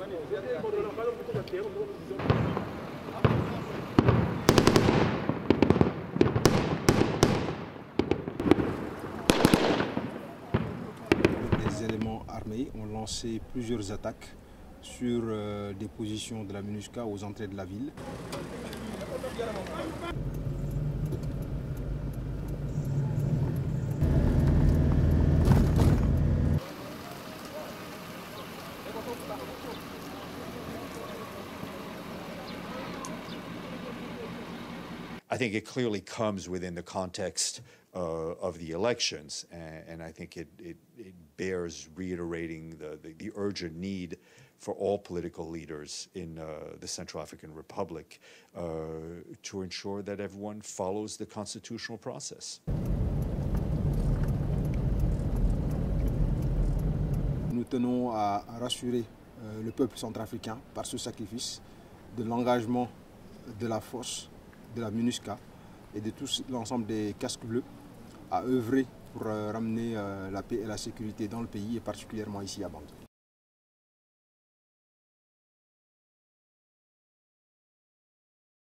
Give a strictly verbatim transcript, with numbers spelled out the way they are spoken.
Des éléments armés ont lancé plusieurs attaques sur euh, des positions de la MINUSCA aux entrées de la ville. I think it clearly comes within the context uh, of the elections, and, and I think it, it, it bears reiterating the, the, the urgent need for all political leaders in uh, the Central African Republic uh, to ensure that everyone follows the constitutional process. Nous tenons à rassurer euh, le peuple centrafricain par ce sacrifice de l'engagement de la force de la MINUSCA et de tout l'ensemble des casques bleus à œuvrer pour euh, ramener euh, la paix et la sécurité dans le pays et particulièrement ici à Bangui.